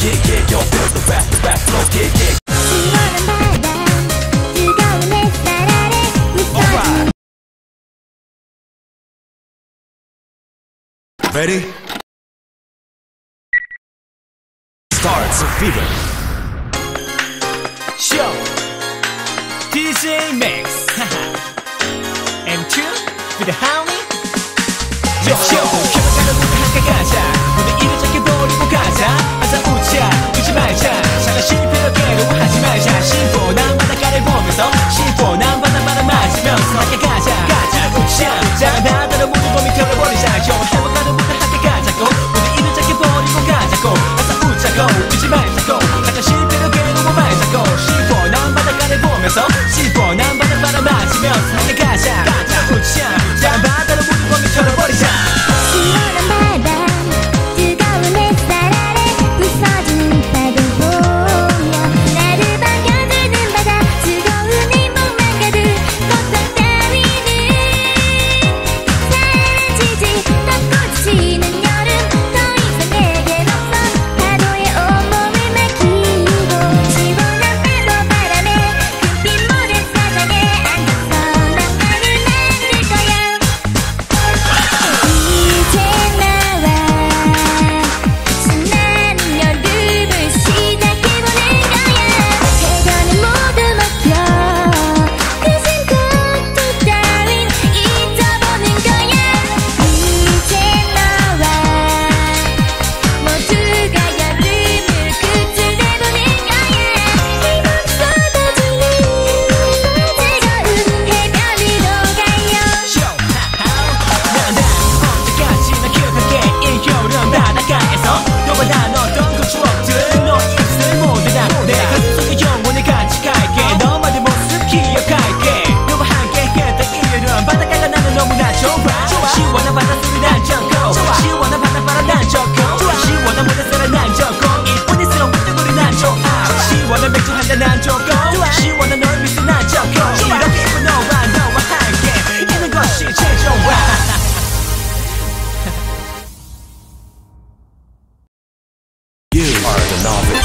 kick it. Yo, feel the rap flow, kick it. Alright. Ready? Starts a fever. Show DJ Max M2 with the homie. Yo, 켜가는 우리 함께 가자. 오늘 일을 짧게 버리고 가자. 하자 웃지 말자. 차가 실패로 괴로워하지 말자. 시원한 바닷가를 보면서 시원한 바닷바람 맞으면서 함께 가자. 웃자 바다로 모든 고민 털어버리자. 요 행복하는 우리 함께 가자고. 오늘 일을 짧게 버리고 가자고. 하자 웃자고 웃지 말자고. 가자 실패로 괴로워 말자고. 시원한 바닷가를 보면서 시원한 바닷바람 맞으면서 함께 가자. 웃자 바다로 모든 고민 털어버리자. 시원한 바다 뜨거운 햇살 아래 부서지는 파도 보며 나를 반겨주는 바다 즐거운 행복만 가득 걱정 따위는 사라지지 벚꽃 피는 여름 더 이상 내겐 없어 파도에 온몸을 맡기고 시원한 파도 바람에 금빛 모래사장에 앉아서 낭만을 만들 거야. 이제 나와 신나는 여름을 시작해보는 거야. 해변은 모두 먹혀 그진 것도 따윈 잊어보는 거야. 이제 너와 모두가 여름을 구출해보는 거야. 희망 쏟아지는 즐거운 해변으로 가요. 언제까지나 기억할게 이 겨울은 바닷가에서 너와 난 어떤 그 추억들 너 입술 모두 다내 가슴속에 영원히 같이 갈게 너만의 모습 기억할게 너와 함께 했던 이 여름 바닷가가 나는 너무나 좋아 시원한 바닷소리 난 좋고 시원한 바닷바람 난 좋고 시원한 모래사랑 난 좋고 이쁜 이스러운 물고기 난 좋아 시원한 맥주 한잔 난 좋고 시원한 너의 미소 난 좋고 이렇게 예쁜 너와 함께 있는 것이 제일 좋아. You are the novice.